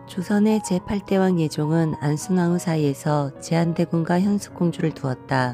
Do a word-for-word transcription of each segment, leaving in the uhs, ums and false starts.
조선의 제팔 대 왕 예종은 안순왕후 사이에서 제한대군과 현숙공주를 두었다.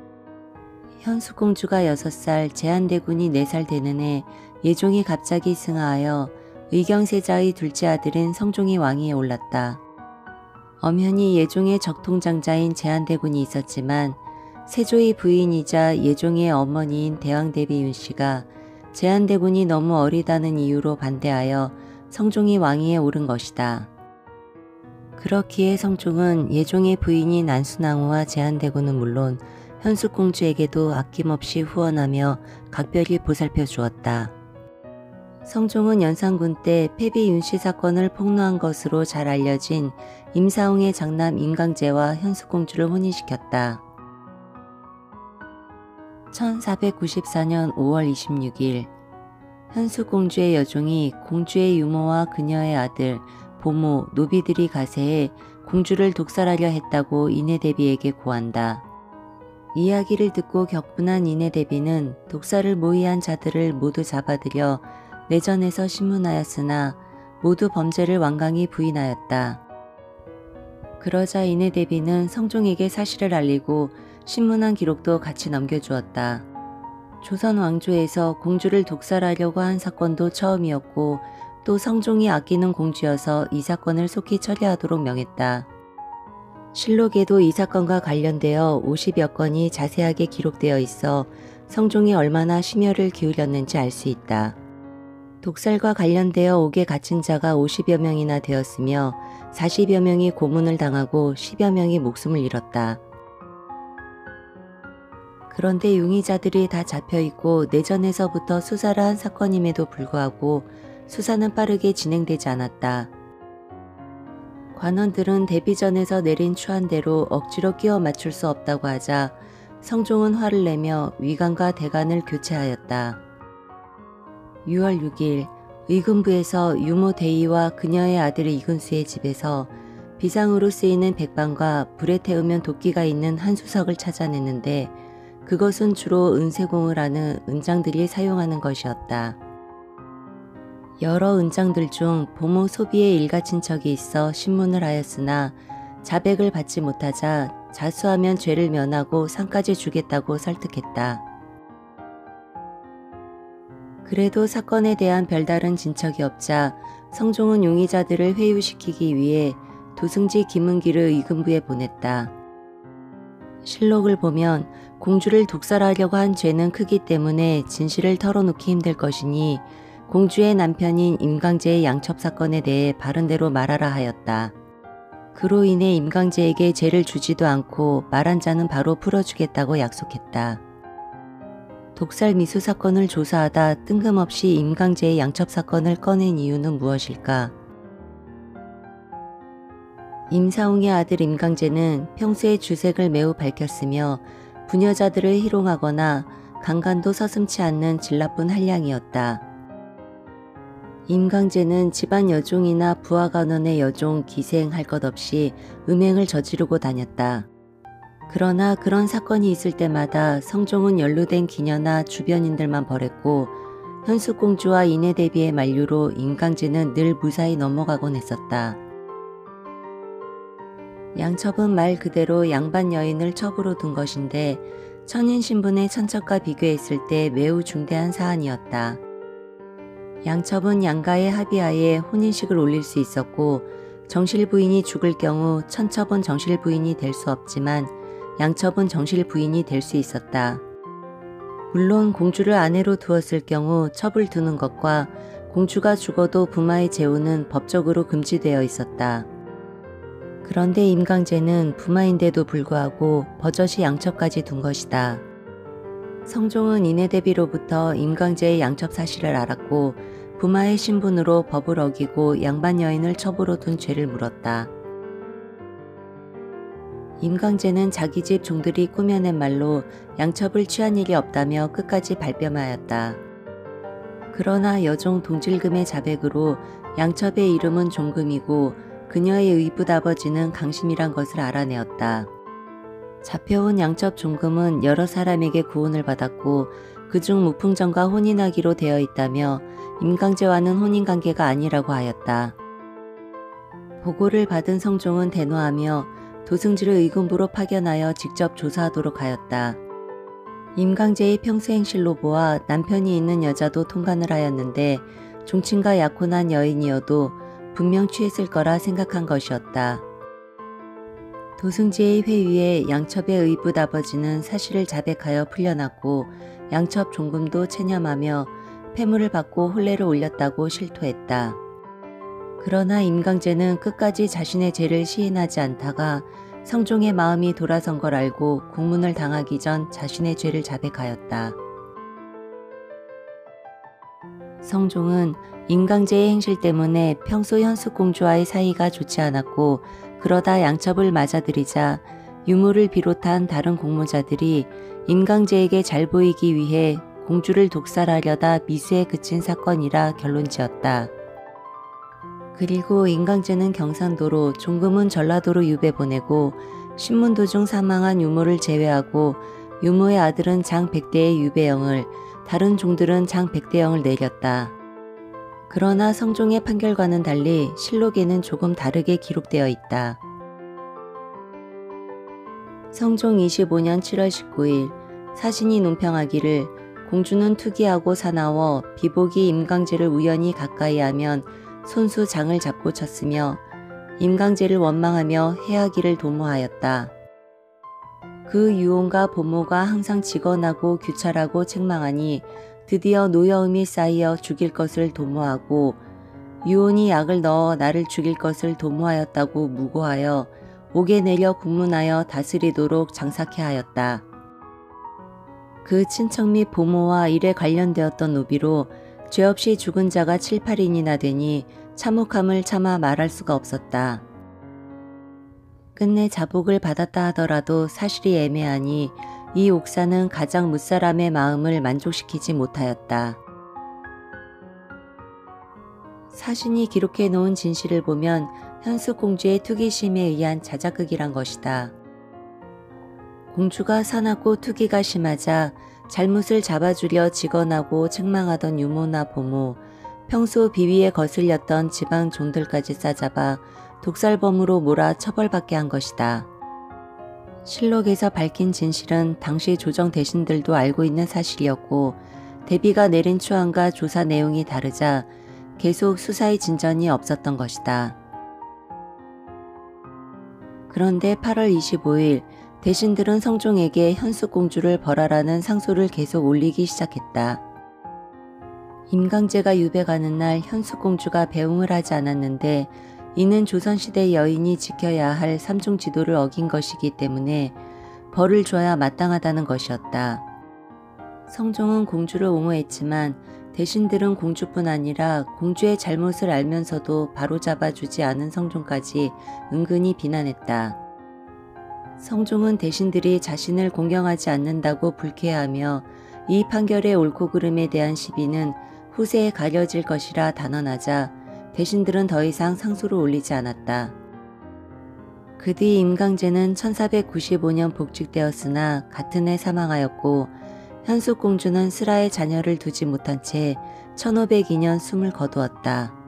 현숙공주가 여섯 살, 제한대군이 네 살 되는 해 예종이 갑자기 승하하여 의경세자의 둘째 아들인 성종이 왕위에 올랐다. 엄연히 예종의 적통장자인 제한대군이 있었지만 세조의 부인이자 예종의 어머니인 대왕대비 윤씨가 제한대군이 너무 어리다는 이유로 반대하여 성종이 왕위에 오른 것이다. 그렇기에 성종은 예종의 부인인 안순왕후와 제한대군은 물론 현숙공주에게도 아낌없이 후원하며 각별히 보살펴 주었다. 성종은 연산군 때 패비 윤씨 사건을 폭로한 것으로 잘 알려진 임사홍의 장남 임강제와 현숙공주를 혼인시켰다. 천사백구십사 년 오월 이십육일 현숙공주의 여종이 공주의 유모와 그녀의 아들, 보모, 노비들이 가세해 공주를 독살하려 했다고 인해대비에게 고한다. 이야기를 듣고 격분한 인해대비는 독살을 모의한 자들을 모두 잡아들여 내전에서 신문하였으나 모두 범죄를 완강히 부인하였다. 그러자 인해대비는 성종에게 사실을 알리고 신문한 기록도 같이 넘겨주었다. 조선 왕조에서 공주를 독살하려고 한 사건도 처음이었고 또 성종이 아끼는 공주여서 이 사건을 속히 처리하도록 명했다. 실록에도 이 사건과 관련되어 오십여 건이 자세하게 기록되어 있어 성종이 얼마나 심혈을 기울였는지 알 수 있다. 독살과 관련되어 옥에 갇힌 자가 오십여 명이나 되었으며 사십여 명이 고문을 당하고 십여 명이 목숨을 잃었다. 그런데 용의자들이 다 잡혀있고 내전에서부터 수사를 한 사건임에도 불구하고 수사는 빠르게 진행되지 않았다. 관원들은 대비전에서 내린 추한대로 억지로 끼워 맞출 수 없다고 하자 성종은 화를 내며 위관과 대관을 교체하였다. 유월 육일 의금부에서 유모 대의와 그녀의 아들 이근수의 집에서 비상으로 쓰이는 백방과 불에 태우면 도끼가 있는 한 수석을 찾아냈는데 그것은 주로 은세공을 하는 은장들이 사용하는 것이었다. 여러 은장들 중 보모 소비의 일가 친척이 있어 신문을 하였으나 자백을 받지 못하자 자수하면 죄를 면하고 상까지 주겠다고 설득했다. 그래도 사건에 대한 별다른 진척이 없자 성종은 용의자들을 회유시키기 위해 도승지 김은기를 의금부에 보냈다. 실록을 보면 공주를 독살하려고 한 죄는 크기 때문에 진실을 털어놓기 힘들 것이니 공주의 남편인 임강제의 양첩 사건에 대해 바른대로 말하라 하였다. 그로 인해 임강제에게 죄를 주지도 않고 말한 자는 바로 풀어주겠다고 약속했다. 독살 미수 사건을 조사하다 뜬금없이 임강제의 양첩 사건을 꺼낸 이유는 무엇일까? 임사홍의 아들 임강제는 평소에 주색을 매우 밝혔으며 부녀자들을 희롱하거나 강간도 서슴치 않는 질나쁜 한량이었다. 임강제는 집안 여종이나 부하간원의 여종, 기생 할 것 없이 음행을 저지르고 다녔다. 그러나 그런 사건이 있을 때마다 성종은 연루된 기녀나 주변인들만 벌했고 현숙공주와 인해대비의 만류로 임강제는 늘 무사히 넘어가곤 했었다. 양첩은 말 그대로 양반 여인을 첩으로 둔 것인데 천인신분의 천첩과 비교했을 때 매우 중대한 사안이었다. 양첩은 양가의 합의하에 혼인식을 올릴 수 있었고 정실부인이 죽을 경우 천첩은 정실부인이 될 수 없지만 양첩은 정실부인이 될 수 있었다. 물론 공주를 아내로 두었을 경우 첩을 두는 것과 공주가 죽어도 부마의 재혼은 법적으로 금지되어 있었다. 그런데 임강제는 부마인데도 불구하고 버젓이 양첩까지 둔 것이다. 성종은 인해대비로부터 임강제의 양첩 사실을 알았고 부마의 신분으로 법을 어기고 양반 여인을 첩으로 둔 죄를 물었다. 임강제는 자기 집 종들이 꾸며낸 말로 양첩을 취한 일이 없다며 끝까지 발뺌하였다. 그러나 여종 동질금의 자백으로 양첩의 이름은 종금이고 그녀의 의붓 아버지는 강심이란 것을 알아내었다. 잡혀온 양첩 종금은 여러 사람에게 구원을 받았고 그중 무풍전과 혼인하기로 되어 있다며 임강제와는 혼인관계가 아니라고 하였다. 보고를 받은 성종은 대노하며 도승지를 의금부로 파견하여 직접 조사하도록 하였다. 임강제의 평소행실로 보아 남편이 있는 여자도 통간을 하였는데 종친과 약혼한 여인이어도 분명 취했을 거라 생각한 것이었다. 도승지의 회유에 양첩의 의붓 아버지는 사실을 자백하여 풀려났고 양첩 종금도 체념하며 폐물을 받고 혼례를 올렸다고 실토했다. 그러나 임강제는 끝까지 자신의 죄를 시인하지 않다가 성종의 마음이 돌아선 걸 알고 국문을 당하기 전 자신의 죄를 자백하였다. 성종은 임강제의 행실 때문에 평소 현숙공주와의 사이가 좋지 않았고 그러다 양첩을 맞아들이자 유모를 비롯한 다른 공모자들이 임강제에게 잘 보이기 위해 공주를 독살하려다 미수에 그친 사건이라 결론지었다. 그리고 임강제는 경상도로, 종금은 전라도로 유배 보내고 신문 도중 사망한 유모를 제외하고 유모의 아들은 장백대의 유배형을, 다른 종들은 장백대형을 내렸다. 그러나 성종의 판결과는 달리 실록에는 조금 다르게 기록되어 있다. 성종 이십오 년 칠월 십구일 사신이 논평하기를 공주는 투기하고 사나워 비복이 임강제를 우연히 가까이 하면 손수 장을 잡고 쳤으며 임강제를 원망하며 해하기를 도모하였다. 그 유언과 보모가 항상 직언하고 규찰하고 책망하니 드디어 노여움이 쌓여 죽일 것을 도모하고 유언이 약을 넣어 나를 죽일 것을 도모하였다고 무고하여 옥에 내려 국문하여 다스리도록 장사케 하였다. 그 친척 및 보모와 일에 관련되었던 노비로 죄 없이 죽은 자가 칠, 팔인이나 되니 참혹함을 참아 말할 수가 없었다. 끝내 자복을 받았다 하더라도 사실이 애매하니 이 옥사는 가장 무사람의 마음을 만족시키지 못하였다. 사신이 기록해 놓은 진실을 보면 현숙공주의 투기심에 의한 자작극이란 것이다. 공주가 사납고 투기가 심하자 잘못을 잡아주려 직언하고 책망하던 유모나 보모, 평소 비위에 거슬렸던 지방 종들까지 싸잡아 독살범으로 몰아 처벌받게 한 것이다. 실록에서 밝힌 진실은 당시 조정 대신들도 알고 있는 사실이었고 대비가 내린 추안과 조사 내용이 다르자 계속 수사의 진전이 없었던 것이다. 그런데 팔월 이십오일 대신들은 성종에게 현숙공주를 벌하라는 상소를 계속 올리기 시작했다. 임강제가 유배 가는 날 현숙공주가 배웅을 하지 않았는데 이는 조선시대 여인이 지켜야 할 삼중 지도를 어긴 것이기 때문에 벌을 줘야 마땅하다는 것이었다. 성종은 공주를 옹호했지만 대신들은 공주뿐 아니라 공주의 잘못을 알면서도 바로잡아주지 않은 성종까지 은근히 비난했다. 성종은 대신들이 자신을 공경하지 않는다고 불쾌해하며 이 판결의 옳고 그름에 대한 시비는 후세에 가려질 것이라 단언하자 대신들은 더 이상 상소를 올리지 않았다. 그 뒤 임강제는 천사백구십오 년 복직되었으나 같은 해 사망하였고 현숙공주는 슬하의 자녀를 두지 못한 채 천오백이 년 숨을 거두었다.